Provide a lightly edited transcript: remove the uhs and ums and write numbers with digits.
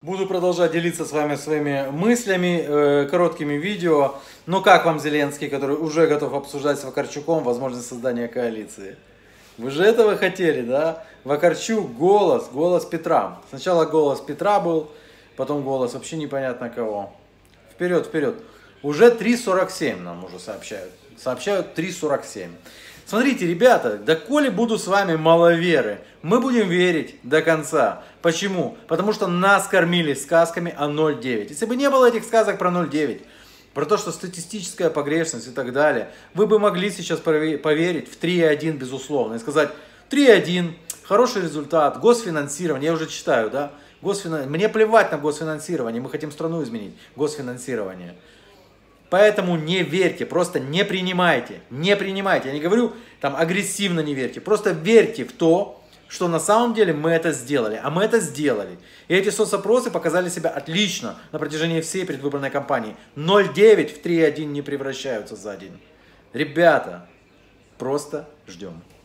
Буду продолжать делиться с вами своими мыслями, короткими видео. Ну как вам Зеленский, который уже готов обсуждать с Вакарчуком возможность создания коалиции? Вы же этого хотели, да? Вакарчук, голос Петра. Сначала голос Петра был, потом голос вообще непонятно кого. Вперед, вперед. Уже 3,47 нам уже сообщают. Сообщают 3,47. Смотрите, ребята, доколе буду с вами маловеры, мы будем верить до конца. Почему? Потому что нас кормили сказками о 0,9. Если бы не было этих сказок про 0,9, про то, что статистическая погрешность и так далее, вы бы могли сейчас поверить в 3,1 безусловно. И сказать, 3,1, хороший результат, госфинансирование, я уже читаю, да? Мне плевать на госфинансирование, мы хотим страну изменить, госфинансирование. Поэтому не верьте, просто не принимайте, не принимайте. Я не говорю там агрессивно не верьте, просто верьте в то, что на самом деле мы это сделали. А мы это сделали. И эти соцопросы показали себя отлично на протяжении всей предвыборной кампании. 0,9 в 3,1 не превращаются за день. Ребята, просто ждем.